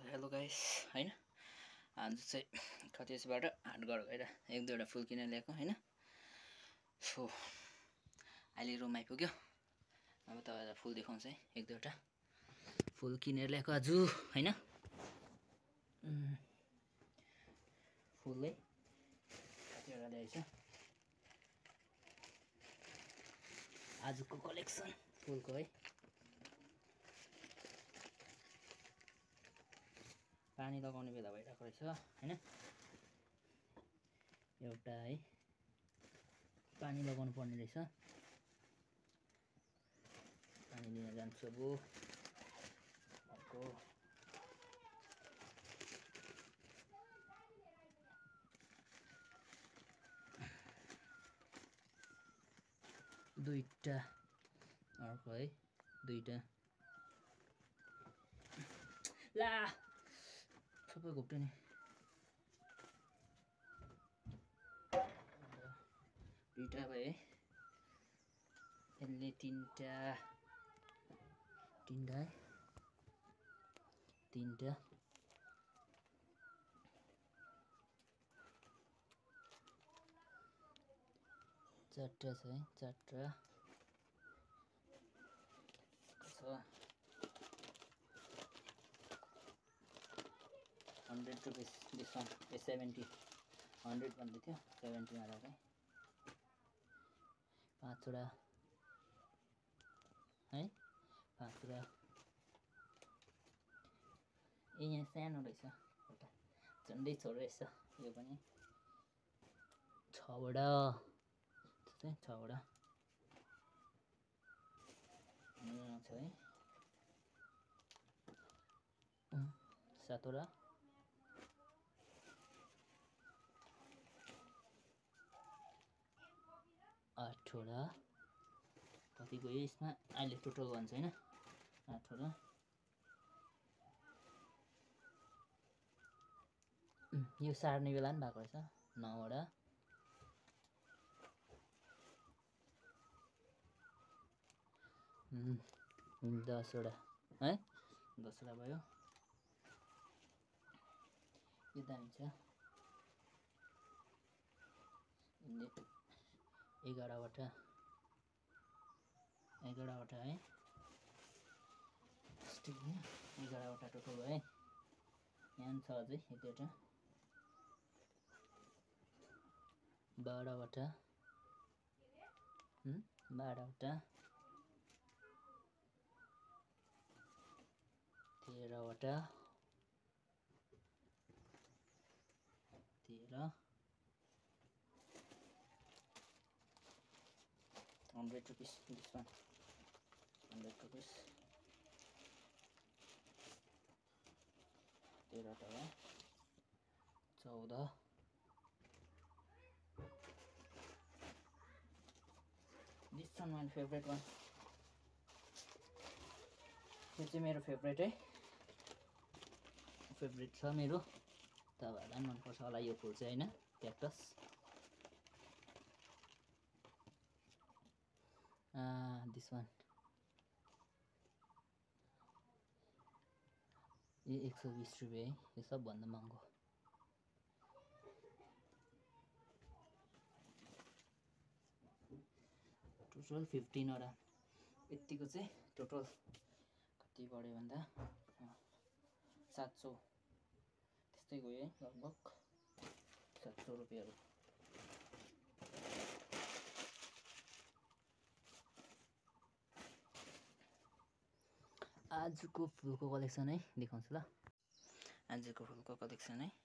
Hello guys हैन आज चाहिँ खतिसबाट हाटघर गएर एक दुईवटा फुल किनेर ल्याएको हैन। सो अहिले रुम आइपुग्यो। अब तपाईहरुलाई फुल देखाउँछु है। एक दुईवटा फुल किनेर ल्याएको आज हैन। फुल है कतिवटा ल्याएछ आजको कलेक्सन फुलको है। पानी लगाउने बेला भइरहेको रहेछ हैन। एउटा है पानी लगाउनु पर्ने रहेछ। पानी लिन जान्छु अब। अर्को दुईटा अर्को है दुईटा ला सबै घोप्ट्यो नि। दुईटा भए यसले तीनटा है तीनटा चारटा छ है चारटा 100 रुपीस डिस्काउन्ट 70 100 भन्दै थियो 70 मा लगाए। 5 वटा है 5 वटा यहाँ सानो रहेछ एउटा झन्डै छोरो रहेछ यो पनि 6 वटा चाहिँ 6 वटा छ है 7 वटा 8 वटा कति गयो यसमा अहिले टोटल भन्छ हैन 8 वटा यो सार्ने बेला पनि भएको रहेछ 9 वटा 10 वटा है 10 वटा भयो। यो दामी छ 11 वटा है 11 वटा टोटल है। यहाँ छ अझै एक दुईवटा 12 वटा 12 वटा 13 वटा 13 100 रुपीस डिस्काउन्ट 100 रुपीस 13 वटा 14 This one my favorite one. यो चाहिँ मेरो फेभरेट है फेभरेट छ मेरो। तपाईहरुलाई मन पर्छ होला यो फुल चाहिँ हैन क्याक्टस। दिस वान यो 120 रुपैयाँ है। यो सबभन्दा महँगो टोटल 15 वटा यतिको चाहिँ टोटल कति बढ्यो भन्दा 700 त्यस्तै गयो है लगभग 700 रुपैयाँहरु। आजको फुलको कलेक्सन है देखाउँछु ल। आजको फुलको कलेक्सन है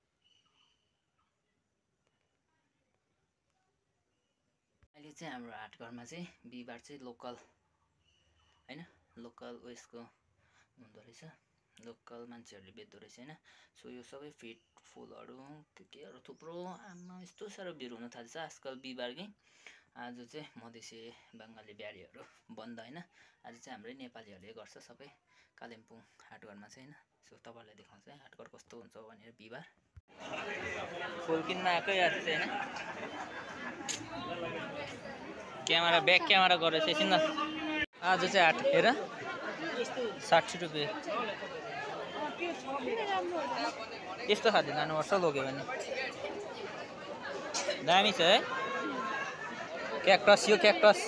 अहिले चाहिँ हाम्रो हाटघरमा चाहिँ बिहिबार चाहिँ लोकल हैन लोकल उयसको हुँदो रहेछ लोकल मान्छेहरूले बेच्दो रहेछ हैन। सो यो सबै फिट फुलहरू केहरू थुप्रो आमा यस्तो साह्रो भिड हुन थालेछ आजकल बिहिबारकै। आज चाहिँ मधेसी बङ्गाली ब्यारीहरू बन्द हैन। आज चाहिँ हाम्रै नेपालीहरूले गर्छ सबै कालिम्पोङ हाटघरमा चाहिँ हैन। सो तपाईहरुलाई देखाउँछु है हाटघर कस्तो हुन्छ भनेर बिहिबार फुल किन्न आएकै आज चाहिँ हैन। क्यामेरा ब्याक क्यामेरा गरेर एकछिन न। आज चाहिँ हाट हेर 60 रुपैयाँ यस्तो खाले लानुपर्छ लग्यो भने दामी छ है क्याक्टस यो क्याक्टस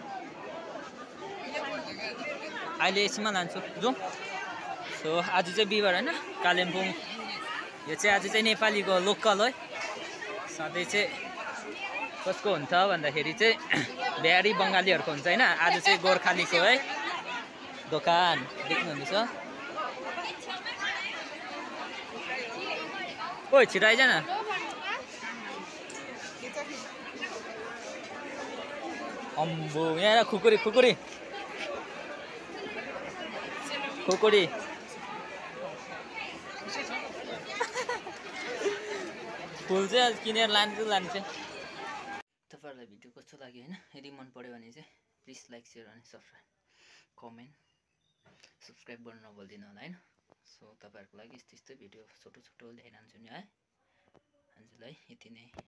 अहिले यसमा लान्छु जाउँ सो आज चाहिँ बिहिबार होइन कालिम्पोङ यो चाहिँ आज चाहिँ नेपालीको लोकल है सधैँ चाहिँ कसको हुन्छ भन्दाखेरि चाहिँ बिहारी बङ्गालीहरूको हुन्छ होइन आज चाहिँ गोर्खालीको है दोकान देख्नुहुँदैछ ओइ छिटो आइज न अम्बो यहाँ खुकुरी खुकुरी खुकुरी फुल चाहिँ आज किनेर लान्छु तपाईँहरूलाई भिडियो कस्तो लाग्यो होइन यदि मन पर्यो भने चाहिँ प्लिज लाइक सेयर अनि सब्सक्राइब गर्नु नभुल्दिनु होला होइन सो तपाईँहरूको लागि यस्तो भिडियो छोटो ल्याइरहन्छु नि है आजलाई यति नै